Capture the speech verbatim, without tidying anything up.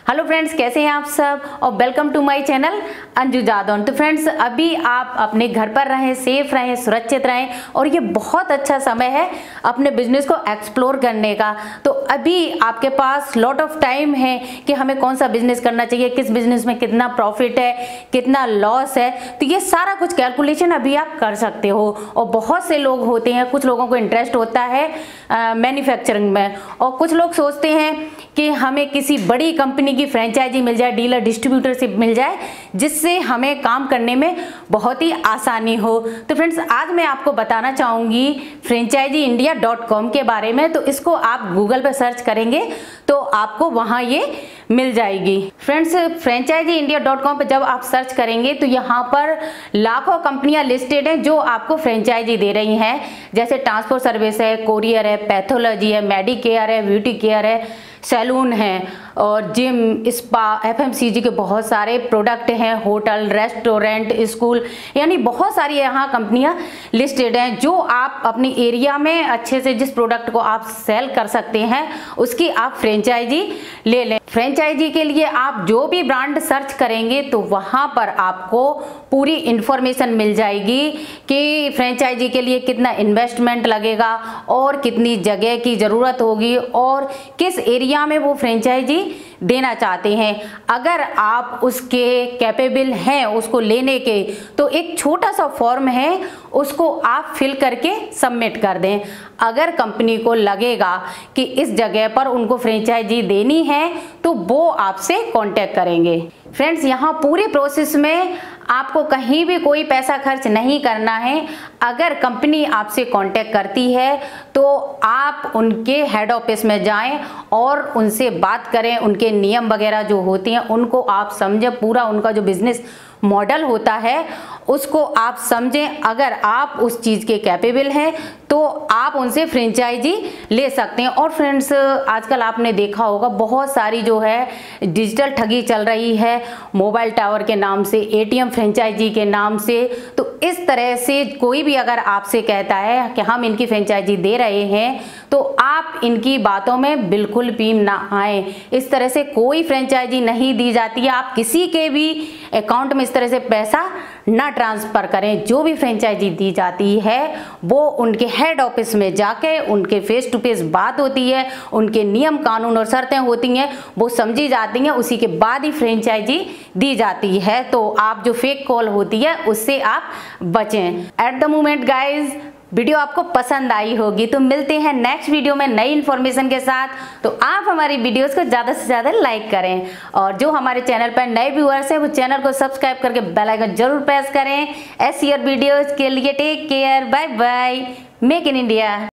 Hello friends, कैसे हैं आप सब और welcome to my channel Anju Jadaun. तो फ्रेंड्स, अभी आप अपने घर पर रहें, सेफ रहें, सुरक्षित रहें और ये बहुत अच्छा समय है अपने बिजनेस को एक्सप्लोर करने का। तो अभी आपके पास लॉट ऑफ टाइम है कि हमें कौन सा बिजनेस करना चाहिए, किस बिजनेस में कितना प्रॉफिट है, कितना लॉस है। तो ये सारा कुछ कैलकुलेशन अभी आप कर सकते हो। और बहुत से लोग होते हैं, कुछ लोगों को इंटरेस्ट होता है मैन्युफैक्चरिंग में और कुछ लोग सोचते हैं कि हमें किसी बड़ी कंपनी की फ्रेंचाइजी मिल जाए, डीलर डिस्ट्रीब्यूटरशिप मिल जाए, जिससे हमें काम करने में बहुत ही आसानी हो। तो फ्रेंड्स, आज मैं आपको बताना चाहूँगी फ्रेंचाइजी इंडिया डॉट कॉम के बारे में। तो इसको आप गूगल पर सर्च करेंगे तो आपको वहाँ ये मिल जाएगी। Friends, franchisee India dot com पर जब आप सर्च करेंगे तो यहाँ पर लाखों कंपनियाँ लिस्टेड हैं जो आपको फ्रेंचाइजी दे रही हैं। जैसे ट्रांसपोर्ट सर्विस है, कोरियर है, पैथोलॉजी है, मेडिकेयर है, ब्यूटी केयर है, सैलून है और gym, spa, F M C G के बहुत सारे प्रोडक्ट हैं, होटल, रेस्टोरेंट, स्कूल, यानी बहुत सारी यहाँ कंपनियाँ लिस्टेड हैं जो आप अपनी एरिया में अच्छे से जिस प्रोडक्ट को आप सेल कर सकते हैं उसकी आप फ्रेंचाइजी ले लें। फ्रेंचाइजी के लिए आप जो भी ब्रांड सर्च करेंगे तो वहाँ पर आपको पूरी इंफॉर्मेशन मिल जाएगी कि फ्रेंचाइजी के लिए कितना इन्वेस्टमेंट लगेगा और कितनी जगह की ज़रूरत होगी और किस एरिया में वो फ्रेंचाइजी देना चाहते हैं। अगर आप उसके कैपेबल हैं उसको लेने के, तो एक छोटा सा फॉर्म है, उसको आप फिल करके सबमिट कर दें। अगर कंपनी को लगेगा कि इस जगह पर उनको फ्रेंचाइजी देनी है तो वो आपसे कांटेक्ट करेंगे। फ्रेंड्स, यहाँ पूरे प्रोसेस में आपको कहीं भी कोई पैसा खर्च नहीं करना है। अगर कंपनी आपसे कांटेक्ट करती है तो आप उनके हेड ऑफिस में जाएं और उनसे बात करें, उनके नियम वगैरह जो होते हैं उनको आप समझें, पूरा उनका जो बिजनेस मॉडल होता है उसको आप समझें। अगर आप उस चीज़ के कैपेबल हैं तो आप उनसे फ्रेंचाइजी ले सकते हैं। और फ्रेंड्स, आजकल आपने देखा होगा बहुत सारी जो है डिजिटल ठगी चल रही है, मोबाइल टावर के नाम से, ए टी एम फ्रेंचाइजी के नाम से। तो इस तरह से कोई भी अगर आपसे कहता है कि हम इनकी फ्रेंचाइजी दे रहे हैं तो आप इनकी बातों में बिल्कुल भी ना आए। इस तरह से कोई फ्रेंचाइजी नहीं दी जाती है। आप किसी के भी अकाउंट में इस तरह से पैसा ना ट्रांसफ़र करें। जो भी फ्रेंचाइजी दी जाती है वो उनके हेड ऑफिस में जाके उनके फेस टू फेस बात होती है, उनके नियम कानून और शर्तें होती हैं, वो समझी जाती हैं, उसी के बाद ही फ्रेंचाइजी दी जाती है। तो आप जो फेक कॉल होती है उससे आप बचें। At the moment guys, video आपको पसंद आई होगी। तो मिलते हैं नेक्स्ट वीडियो में नई इन्फॉर्मेशन के साथ। तो आप हमारी वीडियोस को ज़्यादा से ज़्यादा लाइक करें और जो हमारे चैनल पर नए व्यूअर्स हैं वो चैनल को सब्सक्राइब करके बेल आइकन जरूर प्रेस करें। ऐसी और वीडियोस के लिए take care, bye bye, make in India.